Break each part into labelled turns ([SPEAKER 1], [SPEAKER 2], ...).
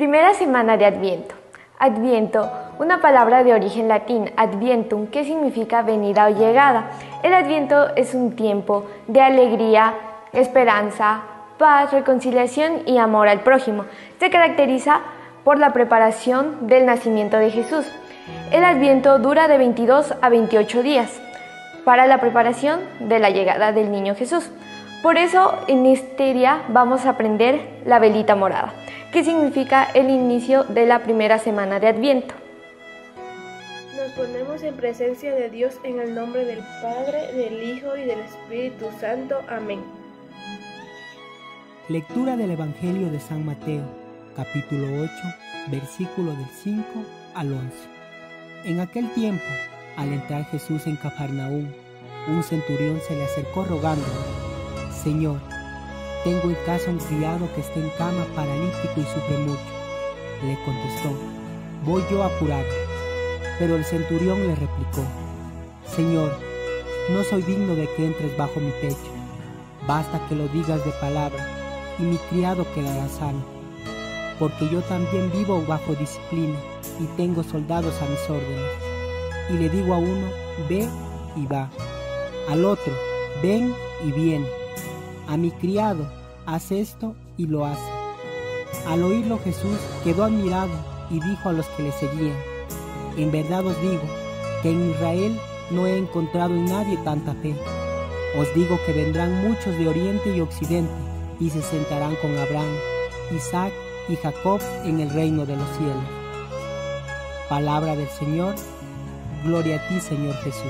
[SPEAKER 1] Primera semana de Adviento. Adviento, una palabra de origen latín, advientum, que significa venida o llegada. El Adviento es un tiempo de alegría, esperanza, paz, reconciliación y amor al prójimo. Se caracteriza por la preparación del nacimiento de Jesús. El Adviento dura de 22 a 28 días para la preparación de la llegada del niño Jesús. Por eso en este día vamos a aprender la velita morada, que significa el inicio de la primera semana de Adviento.
[SPEAKER 2] Nos ponemos en presencia de Dios en el nombre del Padre, del Hijo y del Espíritu Santo. Amén.
[SPEAKER 3] Lectura del Evangelio de San Mateo, capítulo 8, versículo del 5 al 11. En aquel tiempo, al entrar Jesús en Cafarnaúm, un centurión se le acercó rogándole: Señor, tengo en casa un criado que está en cama paralítico y sufre mucho. Le contestó: voy yo a curarlo. Pero el centurión le replicó: Señor, no soy digno de que entres bajo mi techo. Basta que lo digas de palabra, y mi criado quedará sano. Porque yo también vivo bajo disciplina, y tengo soldados a mis órdenes. Y le digo a uno: ve, y va. Al otro: ven, y viene. A mi criado: haz esto, y lo hace. Al oírlo Jesús quedó admirado y dijo a los que le seguían: en verdad os digo que en Israel no he encontrado en nadie tanta fe. Os digo que vendrán muchos de oriente y occidente y se sentarán con Abraham, Isaac y Jacob en el reino de los cielos. Palabra del Señor. Gloria a ti, Señor Jesús.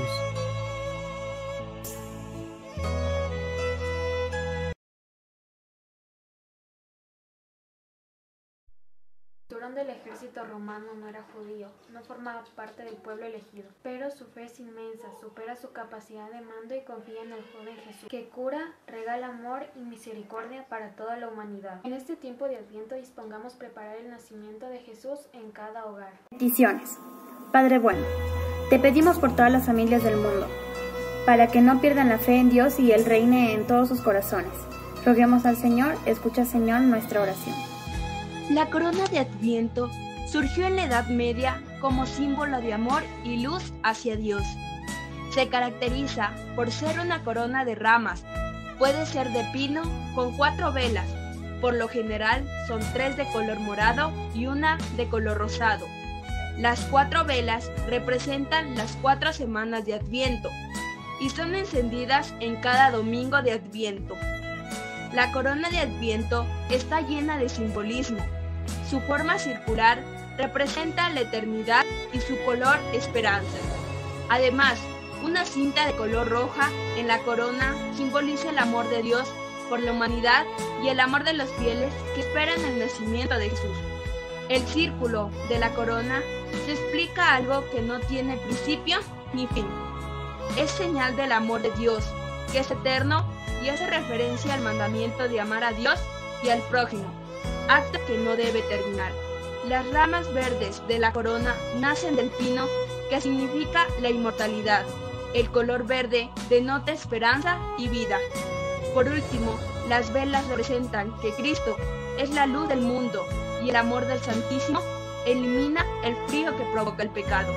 [SPEAKER 4] El centurión del ejército romano no era judío, no formaba parte del pueblo elegido, pero su fe es inmensa, supera su capacidad de mando y confía en el joven Jesús, que cura, regala amor y misericordia para toda la humanidad. En este tiempo de Adviento dispongamos preparar el nacimiento de Jesús en cada hogar.
[SPEAKER 5] Peticiones. Padre bueno, te pedimos por todas las familias del mundo, para que no pierdan la fe en Dios y Él reine en todos sus corazones. Roguemos al Señor, escucha Señor nuestra oración.
[SPEAKER 6] La corona de Adviento surgió en la Edad Media como símbolo de amor y luz hacia Dios. Se caracteriza por ser una corona de ramas. Puede ser de pino con 4 velas. Por lo general son 3 de color morado y una de color rosado. Las 4 velas representan las 4 semanas de Adviento y son encendidas en cada domingo de Adviento. La corona de Adviento está llena de simbolismo. Su forma circular representa la eternidad y su color esperanza. Además, una cinta de color roja en la corona simboliza el amor de Dios por la humanidad y el amor de los fieles que esperan el nacimiento de Jesús. El círculo de la corona se explica algo que no tiene principio ni fin. Es señal del amor de Dios, que es eterno y hace referencia al mandamiento de amar a Dios y al prójimo, acto que no debe terminar. Las ramas verdes de la corona nacen del pino, que significa la inmortalidad. El color verde denota esperanza y vida. Por último, las velas representan que Cristo es la luz del mundo y el amor del Santísimo elimina el frío que provoca el pecado.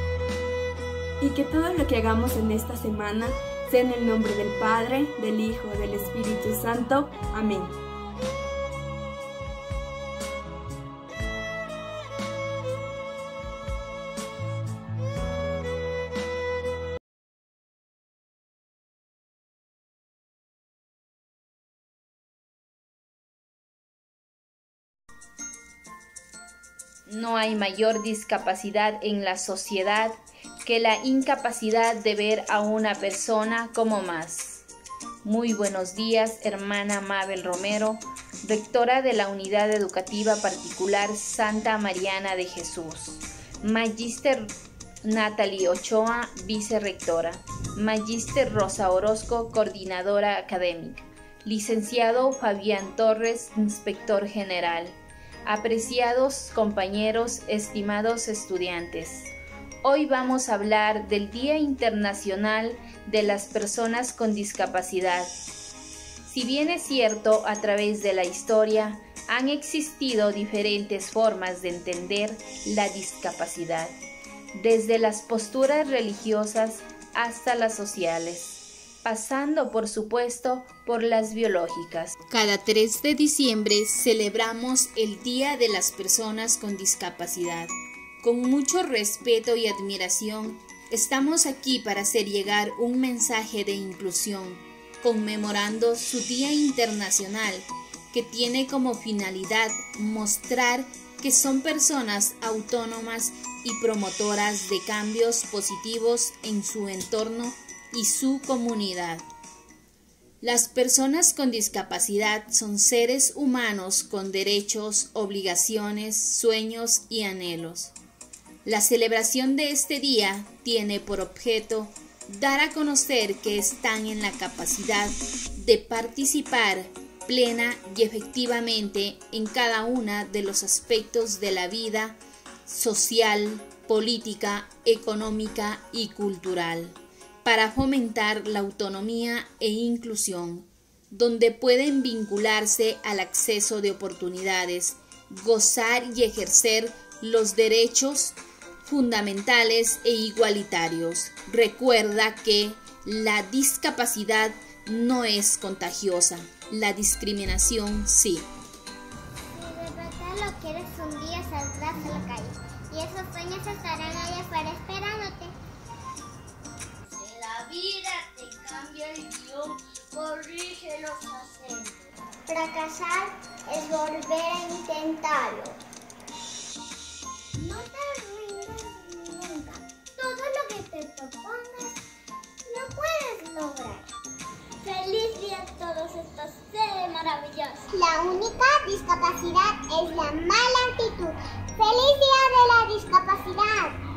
[SPEAKER 7] Y que todo lo que hagamos en esta semana sea en el nombre del Padre, del Hijo, del Espíritu Santo. Amén.
[SPEAKER 8] No hay mayor discapacidad en la sociedad que la incapacidad de ver a una persona como más. Muy buenos días, hermana Mabel Romero, rectora de la Unidad Educativa Particular Santa Mariana de Jesús. Magíster Natalie Ochoa, vicerrectora. Magíster Rosa Orozco, coordinadora académica. Licenciado Fabián Torres, inspector general. Apreciados compañeros, estimados estudiantes, hoy vamos a hablar del Día Internacional de las Personas con Discapacidad. Si bien es cierto, a través de la historia han existido diferentes formas de entender la discapacidad, desde las posturas religiosas hasta las sociales, pasando por supuesto por las biológicas.
[SPEAKER 9] Cada 3 de diciembre celebramos el Día de las Personas con Discapacidad. Con mucho respeto y admiración, estamos aquí para hacer llegar un mensaje de inclusión, conmemorando su Día Internacional, que tiene como finalidad mostrar que son personas autónomas y promotoras de cambios positivos en su entorno y su comunidad. Las personas con discapacidad son seres humanos con derechos, obligaciones, sueños y anhelos. La celebración de este día tiene por objeto dar a conocer que están en la capacidad de participar plena y efectivamente en cada uno de los aspectos de la vida social, política, económica y cultural, para fomentar la autonomía e inclusión, donde pueden vincularse al acceso de oportunidades, gozar y ejercer los derechos fundamentales e igualitarios. Recuerda que la discapacidad no es contagiosa, la discriminación sí.
[SPEAKER 10] Si de verdad lo quieres, un día saldrás a la calle y esos sueños estarán allá afuera esperándote.
[SPEAKER 11] Si la vida te cambia el guión, corrige los acentos.
[SPEAKER 10] Fracasar es volver a intentarlo. No te rindas nunca. Todo lo que te propongas lo puedes lograr.
[SPEAKER 11] ¡Feliz día a todos estos seres maravillosos!
[SPEAKER 10] La única discapacidad es la mala actitud. ¡Feliz día de la discapacidad!